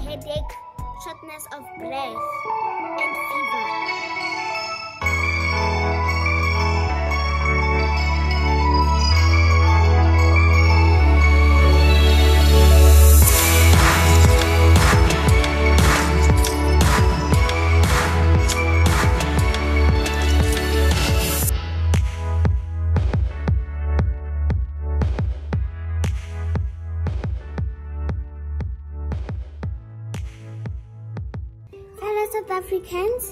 headache, shortness of breath, and fever. Hello South Africans,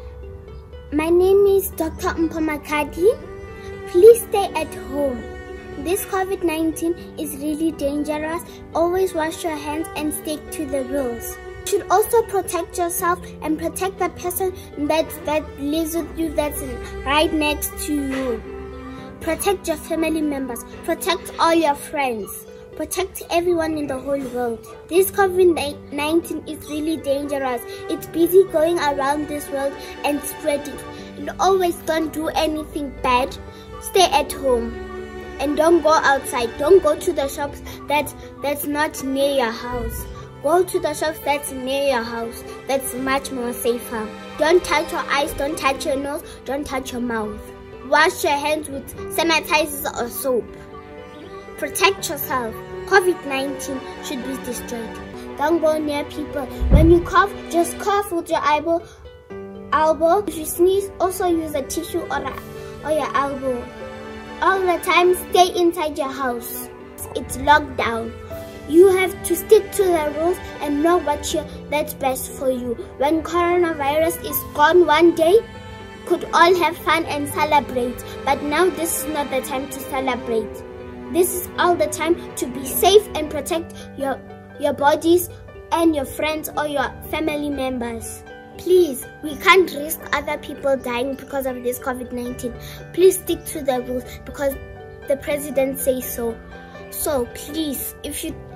my name is Dr. Mpho. Please stay at home. This COVID-19 is really dangerous. Always wash your hands and stick to the rules. You should also protect yourself and protect the person that lives with you, that's right next to you. Protect your family members. Protect all your friends. Protect everyone in the whole world. This COVID-19 is really dangerous. It's busy going around this world and spreading. And always don't do anything bad. Stay at home. And don't go outside. Don't go to the shops that's not near your house. Go to the shops that's near your house. That's much more safer. Don't touch your eyes. Don't touch your nose. Don't touch your mouth. Wash your hands with sanitizers or soap. Protect yourself. COVID-19 should be destroyed. Don't go near people. When you cough, just cough with your elbow. If you sneeze, also use a tissue or your elbow. All the time, stay inside your house. It's locked down. You have to stick to the rules and know that's best for you. When coronavirus is gone one day, could all have fun and celebrate. But now this is not the time to celebrate. This is all the time to be safe and protect your bodies and your friends or your family members. Please, we can't risk other people dying because of this COVID-19. Please stick to the rules because the president says so. So please, if you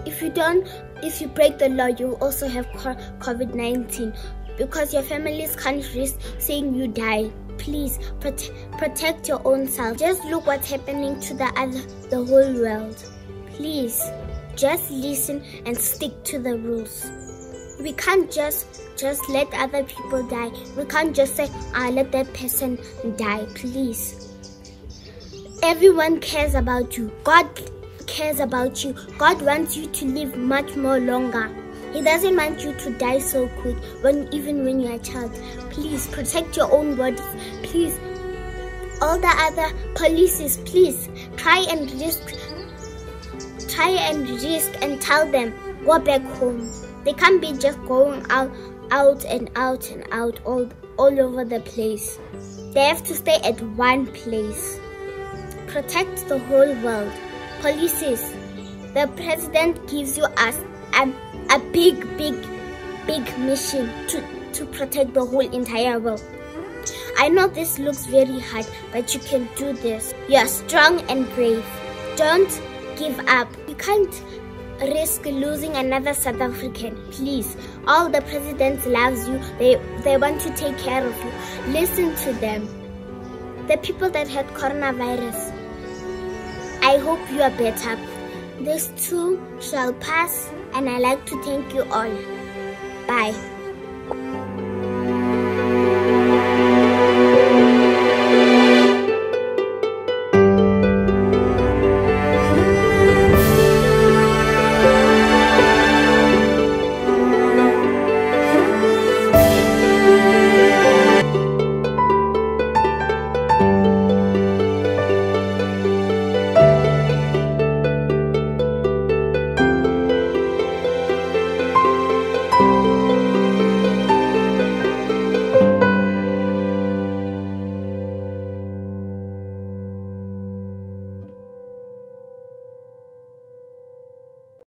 break the law, you also have COVID-19 because your families can't risk saying you die. Please protect your own self. Just look what's happening to the whole world. Please, just listen and stick to the rules. We can't just let other people die. We can't just say, let that person die. Please. Everyone cares about you. God cares about you. God wants you to live much more longer. He doesn't want you to die so quick, even when you're a child. Please protect your own bodies. Please, all the other policies, please try and risk and tell them, go back home. They can't be just going out all over the place. They have to stay at one place. Protect the whole world. Policies, the president gives you a big mission to protect the whole entire world. I know this looks very hard, but you can do this. You are strong and brave. Don't give up. You can't risk losing another South African. Please, all the presidents loves you. They want to take care of you. Listen to them. The people that had coronavirus, I hope you are better. This too shall pass, and I like to thank you all. Bye.